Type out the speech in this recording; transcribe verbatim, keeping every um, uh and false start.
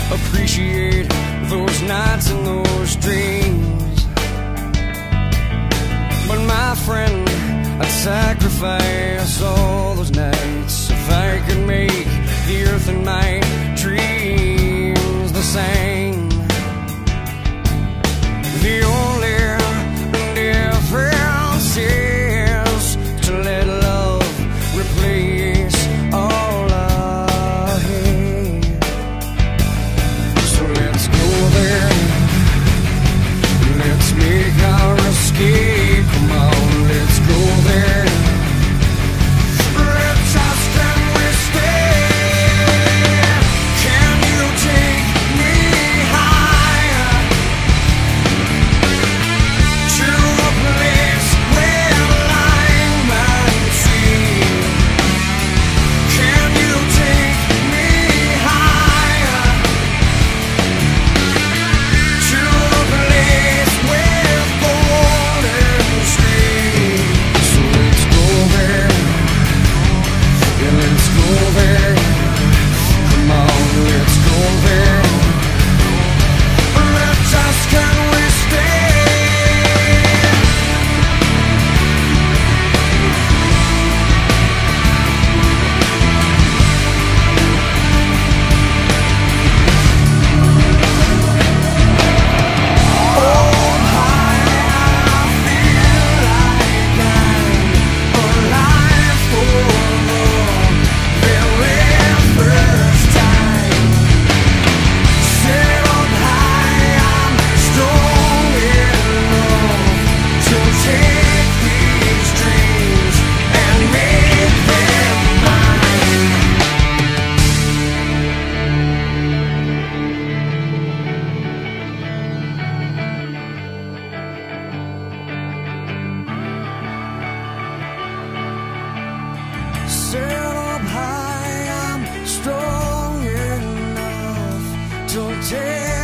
appreciate those nights and those dreams. But my friend, I'd sacrifice all those nights if I could make the earth and my dreams the same. The only difference is to let love replace all I hate. So let's go there, let's make our escape. Come on, let's go there. Let's ask, can we stay? Can you take me higher to a place where lime and sea? Can you take me higher to a place with golden streams? So let's go there, yeah, let's go there. Come on, let's go there. Let's ask, can we stay? Set up high, I'm strong enough to take